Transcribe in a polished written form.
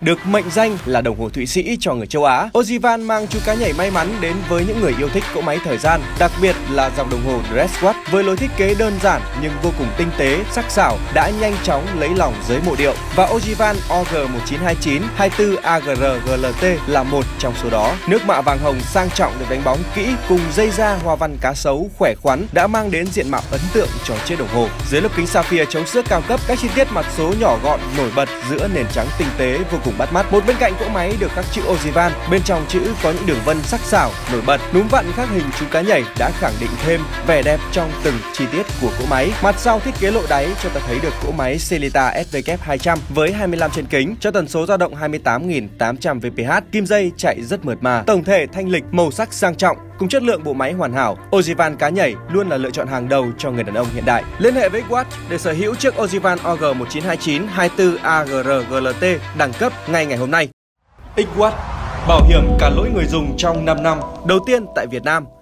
Được mệnh danh là đồng hồ Thụy Sĩ cho người châu Á, Ozivan mang chú cá nhảy may mắn đến với những người yêu thích cỗ máy thời gian, đặc biệt là dòng đồng hồ Dresswatch với lối thiết kế đơn giản nhưng vô cùng tinh tế, sắc sảo đã nhanh chóng lấy lòng giới mộ điệu. Và Ozivan OG1929 24AGR GLT là một trong số đó. Nước mạ vàng hồng sang trọng được đánh bóng kỹ cùng dây da hoa văn cá sấu khỏe khoắn đã mang đến diện mạo ấn tượng cho chiếc đồng hồ. Dưới lớp kính sapphire chống xước cao cấp, các chi tiết mặt số nhỏ gọn nổi bật giữa nền trắng tinh tế vô cùng bắt mắt. Một bên cạnh cỗ máy được khắc chữ Ozivan, bên trong chữ có những đường vân sắc sảo nổi bật, núm vặn khắc hình chú cá nhảy đã khẳng định thêm vẻ đẹp trong từng chi tiết của cỗ máy. Mặt sau thiết kế lộ đáy cho ta thấy được cỗ máy Sellita SW200 với 25 chân kính cho tần số dao động 28.800 vph, kim dây chạy rất mượt mà. Tổng thể thanh lịch, màu sắc sang trọng cùng chất lượng bộ máy hoàn hảo, Ozivan cá nhảy luôn là lựa chọn hàng đầu cho người đàn ông hiện đại. Liên hệ với Xwatch để sở hữu chiếc Ozivan OG1929 24AGR GLT đẳng cấp ngay ngày hôm nay. Xwatch bảo hiểm cả lỗi người dùng trong 5 năm, đầu tiên tại Việt Nam.